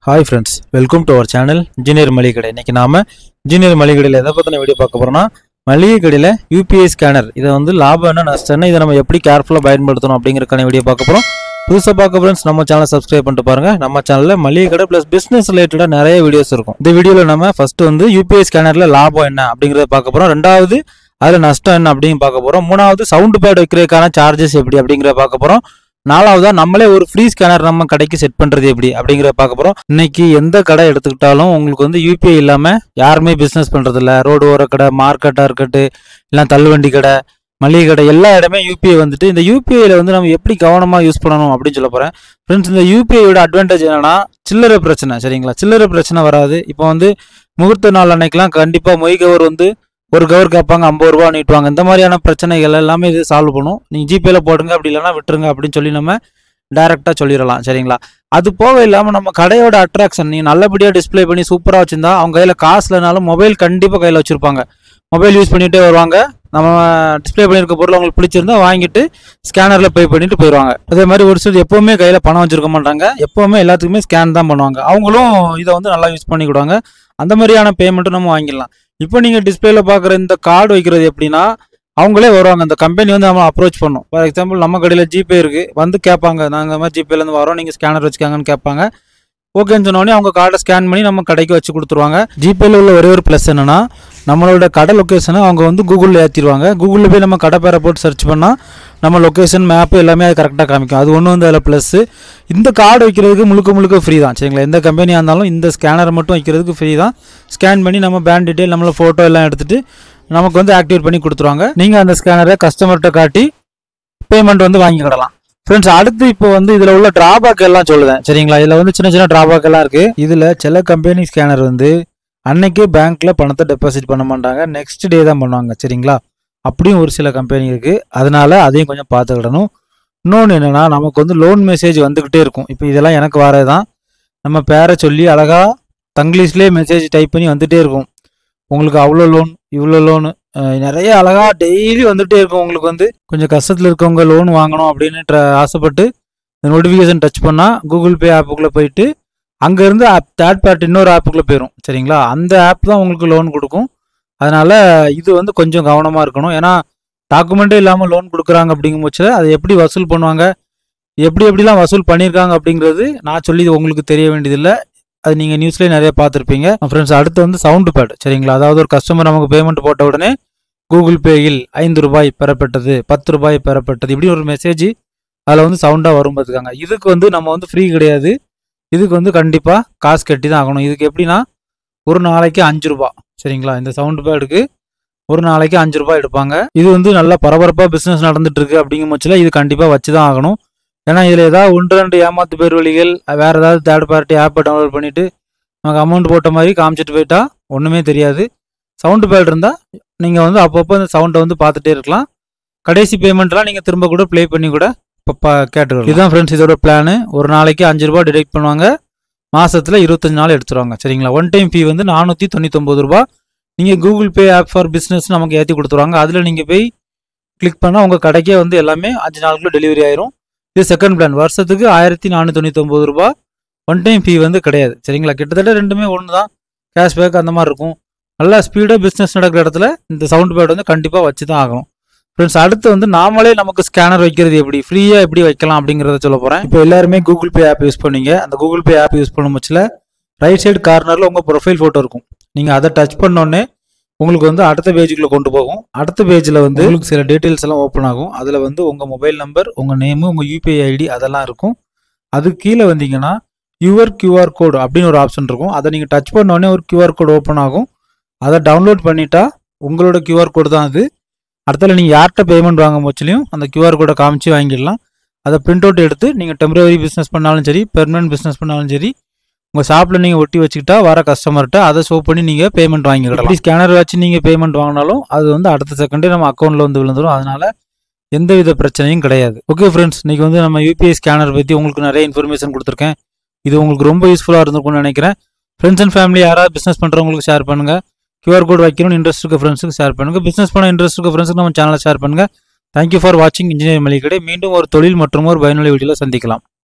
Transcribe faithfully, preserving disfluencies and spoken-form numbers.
Hi friends, welcome to our channel Engineer Maligade. இன்னைக்கு நாம Engineer Maligade எதை பத்தின வீடியோ பார்க்க போறோம்னா மளிகை கடையில U P I ஸ்கேனர் இத வந்து லாபம் என்ன நஷ்டம் என்ன இத நம்ம எப்படி கேர்ஃபுல்லா பயன்படுத்தணும் அப்படிங்கறதுக்கான வீடியோ பார்க்க போறோம். புதுசா பார்க்க फ्रेंड्स நம்ம சேனலை சப்ஸ்கிரைப் பண்ணிட்டு பாருங்க. நம்ம சேனல்ல மளிகை கடை பிளஸ் பிசினஸ் ரிலேட்டடா நிறைய வீடியோஸ் இருக்கும். இந்த வீடியோல நம்ம ஃபர்ஸ்ட் வந்து U P I ஸ்கேனர்ல லாபம் என்ன அப்படிங்கறத பார்க்க போறோம். இரண்டாவது அதுல நஷ்டம் என்ன அப்படிங்க பார்க்க போறோம். மூணாவது சவுண்ட் பேட் வைக்கிறதுக்கான சார்ஜஸ் எப்படி அப்படிங்கறத பார்க்க போறோம். நாலாவதா நம்மளே ஒரு ஃப்ரீ ஸ்கேனர் நம்ம கடைக்கு செட் பண்றது எப்படி அப்படிங்கறத பார்க்க போறோம். இன்னைக்கு எந்த கடை எடுத்துக்கிட்டாலும் உங்களுக்கு வந்து U P I இல்லாம யாருமே பிசினஸ் பண்றது இல்ல. ரோடு ஓர கடை, மார்க்கெட்டா இருக்கட்டு, இல்ல தள்ளுவண்டி கடை, மளிகை கடை, எல்லா இடமே U P I வந்துட்டு இந்த U P I ல வந்து நம்ம எப்படி கவனமா யூஸ் பண்ணணும் அப்படின்னு சொல்ல போறேன். ஃப்ரெண்ட்ஸ், இந்த U P I யோட அட்வான்டேஜ் என்னன்னா சில்லறை பிரச்சனை, சரிங்களா? சில்லறை பிரச்சனை வராது. இப்போ வந்து முகூர்த்த நாள் அன்னைக்கெல்லாம் கண்டிப்பா மொய் கவர் வந்து ஒரு கவர் கேட்பாங்க, ஐம்பது ரூபா நீட்டுவாங்க. இந்த மாதிரியான பிரச்சனைகள் எல்லாமே இது சால்வ் பண்ணும். நீங்கள் ஜிபேல போடுங்க, அப்படி இல்லைன்னா விட்டுருங்க அப்படின்னு சொல்லி நம்ம டைரெக்டாக சொல்லிடலாம், சரிங்களா? அது போக இல்லாமல் நம்ம கடையோட அட்ராக்ஷன் நீங்கள் நல்லபடியாக டிஸ்பிளே பண்ணி சூப்பராக வச்சுருந்தா அவங்க கையில் காசு இல்லைனாலும் மொபைல் கண்டிப்பாக கையில் வச்சுருப்பாங்க. மொபைல் யூஸ் பண்ணிகிட்டே வருவாங்க. நம்ம டிஸ்பிளே பண்ணியிருக்க பொருள் அவங்களுக்கு பிடிச்சிருந்தா வாங்கிட்டு ஸ்கேனரில் பே பண்ணிட்டு போயிடுவாங்க. அதே மாதிரி ஒரு சிலர் எப்போவுமே கையில் பணம் வச்சுருக்க மாட்டாங்க. எப்போவுமே எல்லாத்துக்குமே ஸ்கேன் தான் பண்ணுவாங்க. அவங்களும் இதை வந்து நல்லா யூஸ் பண்ணிக்கிடுவாங்க. அந்த மாதிரியான பேமெண்ட்டும் நம்ம வாங்கிடலாம். இப்போ நீங்கள் டிஸ்பிளேல பார்க்குற இந்த கார்டு வைக்கிறது எப்படின்னா அவங்களே வருவாங்க. அந்த கம்பெனி வந்து நம்ம அப்ரோச் பண்ணும். ஃபார் எக்ஸாம்பிள் நம்ம கடையில் ஜிபே இருக்குது, வந்து கேட்பாங்க, நாங்கள் மாதிரி ஜிபேலேருந்து வரோம், நீங்கள் ஸ்கேனர் வச்சுக்காங்கன்னு கேட்பாங்க. ஓகேன்னு சொன்னோடனே அவங்க கார்டை ஸ்கேன் பண்ணி நம்ம கடைக்கு வச்சு கொடுத்துருவாங்க. ஜிபேல உள்ள ஒரே ஒரு ப்ளஸ் என்னன்னா நம்மளோட கடை லொக்கேஷனை அவங்க வந்து கூகுளில் ஏற்றிடுவாங்க. கூகுளில் போய் நம்ம கடை பேரை போட்டு சர்ச் பண்ணால் நம்ம லொக்கேஷன் மேப்பு எல்லாமே அது கரெக்டாக காமிக்கும். அது ஒன்று வந்து அதில் ப்ளஸ்ஸு. இந்த கார்டு வைக்கிறதுக்கு முழுக்க முழுக்க ஃப்ரீ தான், சரிங்களா? எந்த கம்பெனியாக இருந்தாலும் இந்த ஸ்கேனர் மட்டும் வைக்கிறதுக்கு ஃப்ரீ தான். ஸ்கேன் பண்ணி நம்ம பேங்க் டீட்டெயில், நம்மள ஃபோட்டோ எல்லாம் எடுத்துகிட்டு நமக்கு வந்து ஆக்டிவேட் பண்ணி கொடுத்துருவாங்க. நீங்கள் அந்த ஸ்கேனரை கஸ்டமர்கிட்ட காட்டி பேமெண்ட் வந்து வாங்கிக்கிடலாம். ஃப்ரெண்ட்ஸ், அடுத்து இப்போ வந்து இதில் உள்ள ட்ராபேக் எல்லாம் சொல்லுதேன், சரிங்களா? இதில் வந்து சின்ன சின்ன ட்ராபேக் எல்லாம் இருக்குது. இதில் சில கம்பெனி ஸ்கேனர் வந்து அன்னைக்கே பேங்க்கில் பணத்தை டெபாசிட் பண்ண மாட்டாங்க, நெக்ஸ்ட் டே தான் பண்ணுவாங்க, சரிங்களா? அப்படியும் ஒரு சில கம்பெனி இருக்குது. அதனால அதையும் கொஞ்சம் பார்த்துக்கிடணும். இன்னொன்று என்னென்னா நமக்கு வந்து லோன் மெசேஜ் வந்துக்கிட்டே இருக்கும். இப்போ இதெல்லாம் எனக்கு வரது தான். நம்ம பேரை சொல்லி அழகாக தங்கிலீஷ்லேயே மெசேஜ் டைப் பண்ணி வந்துகிட்டே இருக்கும். உங்களுக்கு அவ்வளோ லோன், இவ்வளோ லோனு, நிறைய அழகாக டெய்லி வந்துகிட்டே இருக்கும். உங்களுக்கு வந்து கொஞ்சம் கஷ்டத்தில் இருக்கவங்க லோன் வாங்கணும் அப்படின்னு ஆசைப்பட்டு இந்த நோட்டிஃபிகேஷன் டச் பண்ணால் கூகுள் பே ஆப்புக்குள்ளே போயிட்டு அங்கேருந்து ஆப் தேர்ட் பார்ட்டி இன்னொரு ஆப்புக்குள்ளே போயிடும், சரிங்களா? அந்த ஆப் தான் உங்களுக்கு லோன் கொடுக்கும். அதனால் இது வந்து கொஞ்சம் கவனமாக இருக்கணும். ஏன்னா டாக்குமெண்ட்டே இல்லாமல் லோன் கொடுக்குறாங்க அப்படிங்கும் பட்சத்தில் அதை எப்படி வசூல் பண்ணுவாங்க, எப்படி எப்படிலாம் வசூல் பண்ணியிருக்காங்க அப்படிங்கிறது நான் சொல்லி உங்களுக்கு தெரிய வேண்டியதில்லை. அது நீங்கள் நியூஸ்லேயே நிறைய பார்த்துருப்பீங்க. ஃப்ரெண்ட்ஸ், அடுத்து வந்து சவுண்டு பேட், சரிங்களா? அதாவது ஒரு கஸ்டமர் நமக்கு பேமெண்ட் போட்ட உடனே கூகுள் பேயில் ஐந்து ரூபாய் பெறப்பட்டது, பத்து ரூபாய் பெறப்பட்டது, இப்படி ஒரு மெசேஜ் அதில் வந்து சவுண்டாக வரும் பார்த்துக்காங்க. இதுக்கு வந்து நம்ம வந்து ஃப்ரீ கிடையாது. இதுக்கு வந்து கண்டிப்பாக காசு கட்டி தான் ஆகணும். இதுக்கு எப்படின்னா ஒரு நாளைக்கு அஞ்சு ரூபா, சரிங்களா? இந்த சவுண்டு பேடுக்கு ஒரு நாளைக்கு அஞ்சு ரூபாய் எடுப்பாங்க. இது வந்து நல்லா பரபரப்பாக பிஸ்னஸ் நடந்துட்டு இருக்கு அப்படிங்கும் பட்சத்தில் இது கண்டிப்பாக வச்சு தான் ஆகணும். ஏன்னா இதில் ஏதாவது ஒன்று ரெண்டு ஏமாத்து பேர் வழிகள், வேறு ஏதாவது தேர்ட் பார்ட்டி ஆப்பை டவுன்லோட் பண்ணிவிட்டு நமக்கு அமௌண்ட் போட்ட மாதிரி காமிச்சிட்டு போயிட்டா ஒன்றுமே தெரியாது. சவுண்டு பேட் இருந்தால் நீங்கள் வந்து அப்பப்போ அந்த சவுண்டை வந்து பார்த்துட்டே இருக்கலாம். கடைசி பேமெண்ட்லாம் நீங்கள் திரும்ப கூட ப்ளே பண்ணி கூட இப்போ கேட்டுக்கலாம். இதுதான் ஃப்ரெண்ட்ஸ் இதோட பிளானு. ஒரு நாளைக்கு அஞ்சு ரூபா டிடெக்ட் பண்ணுவாங்க, மாதத்தில் இருபத்தஞ்சு நாள் எடுத்துருவாங்க, சரிங்களா? ஒன் டைம் ஃபீ வந்து நானூற்றி தொண்ணூத்தொம்பது ரூபா. நீங்கள் Google Pay app for business நமக்கு ஏற்றி கொடுத்துருவாங்க. அதில் நீங்கள் போய் கிளிக் பண்ணால் உங்கள் கடைக்கே வந்து எல்லாமே அஞ்சு நாளுக்குள்ள டெலிவரி ஆயிரும். இது செகண்ட் பிளான். வருஷத்துக்கு ஆயிரத்தி நானூற்றி தொண்ணூத்தொம்பது ரூபா. ஒன் டைம் ஃபீ வந்து கிடையாது, சரிங்களா? கிட்டத்தட்ட ரெண்டுமே ஒன்று தான். கேஷ்பேக் அந்த மாதிரி இருக்கும். நல்லா ஸ்பீடாக பிஸ்னஸ் நடக்கிற இடத்துல இந்த சவுண்ட் பேட் வந்து கண்டிப்பாக வச்சு தான் ஆகணும். ஃப்ரெண்ட்ஸ், அடுத்து வந்து நாமளே நமக்கு ஸ்கேனர் வைக்கிறது எப்படி, ஃப்ரீயாக எப்படி வைக்கலாம் அப்படிங்கிறத சொல்ல போகிறேன். இப்போ எல்லாருமே கூகுள் பே ஆப் யூஸ் பண்ணீங்க. அந்த கூகுள் பே ஆப் யூஸ் பண்ணும் பட்சத்தில் ரைட் சைடு கார்னரில் உங்கள் ப்ரொஃபைல் ஃபோட்டோ இருக்கும். நீங்கள் அதை டச் பண்ணோடனே உங்களுக்கு வந்து அடுத்த பேஜுக்குள்ளே கொண்டு போகும். அடுத்த பேஜில் வந்து உங்களுக்கு சில டீட்டெயில்ஸ் எல்லாம் ஓப்பன் ஆகும். அதில் வந்து உங்கள் மொபைல் நம்பர், உங்கள் நேமு, உங்கள் யூபிஐ ஐடி அதெல்லாம் இருக்கும். அது கீழே வந்தீங்கன்னா யுவர் கியூஆர் கோடு அப்படின்னு ஒரு ஆப்ஷன் இருக்கும். அதை நீங்கள் டச் பண்ணோடனே ஒரு கியூஆர் கோடு ஓப்பன் ஆகும். அதை டவுன்லோட் பண்ணிட்டா உங்களோட கியூஆர் கோடு தான் அது. அடுத்தல நீங்கள் யார்கிட்ட பேமெண்ட் வாங்க போச்சுலையும் அந்த கியூஆர் கோடை காமிச்சு வாங்கிடலாம். அதை பிரிண்ட் அவுட் எடுத்து நீங்கள் டெம்பரரி பிஸ்னஸ் பண்ணாலும் சரி, பெர்மனன்ட் பிஸ்னஸ் பண்ணாலும் சரி, உங்கள் ஷாப்பில் நீங்கள் ஒட்டி வச்சுக்கிட்டா வர கஸ்டமர்கிட்ட அதை ஷோ பண்ணி நீங்கள் பேமெண்ட் வாங்கிக்கலாம். அப்படி ஸ்கேனர் வச்சு நீங்கள் பேமெண்ட் வாங்கினாலும் அது வந்து அடுத்த செகண்டே நம்ம அக்கௌண்ட்டில் வந்து விழுந்துடும். அதனால் எந்தவித பிரச்சனையும் கிடையாது. ஓகே ஃப்ரெண்ட்ஸ், இன்றைக்கி வந்து நம்ம யூபிஐ ஸ்கேனர் பற்றி உங்களுக்கு நிறைய இன்ஃபர்மேஷன் கொடுத்துருக்கேன். இது உங்களுக்கு ரொம்ப யூஸ்ஃபுல்லாக இருந்திருக்கும்னு நினைக்கிறேன். ஃப்ரெண்ட்ஸ் அண்ட் ஃபேமிலி யாராவது பிஸ்னஸ் பண்ணுறவங்களுக்கு ஷேர் பண்ணுங்கள். கியூஆர் கோட் வைக்கணும்னு இன்ட்ரெஸ்ட் இருக்க ஃப்ரெண்ட்ஸுக்கு ஷேர் பண்ணுங்கள். பிஸ்னஸ் பண்ண இன்ட்ரெஸ்ட் இருக்க ஃப்ரெண்ட்ஸுக்கு நம்ம சேனலை ஷேர் பண்ணுங்கள். தேங்க்யூ ஃபார் வாட்சிங் இன்ஜினியர் மளிகை கடை. மீண்டும் ஒரு தொழில் மற்றும் ஒரு பயனுள்ள வீடியோவில் சந்திக்கலாம்.